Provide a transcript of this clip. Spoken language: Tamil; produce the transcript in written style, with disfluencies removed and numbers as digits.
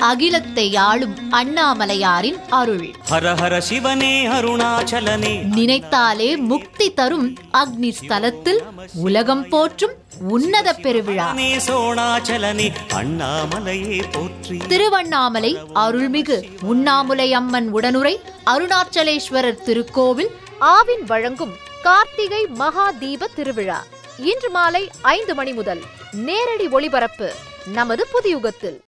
அகிலத்தை ஆளும் அண்ணாமலையாரின் அருள். ஹரஹர சிவனே அருணாச்சலனே, நினைத்தாலே முக்தி தரும் அக்னி ஸ்தலத்தில் உலகம் போற்றும் உன்னத பெருவிழா சோணாச்சலனே அண்ணாமலையே போற்றி. திருவண்ணாமலை அருள்மிகு உண்ணாமுலை அம்மன் உடனுரை அருணாச்சலேஸ்வரர் திருக்கோவில் ஆவின் வழங்கும் கார்த்திகை மகா தீப திருவிழா இன்று மாலை 5 மணி முதல் நேரடி ஒளிபரப்பு நமது புதியுகத்தில்.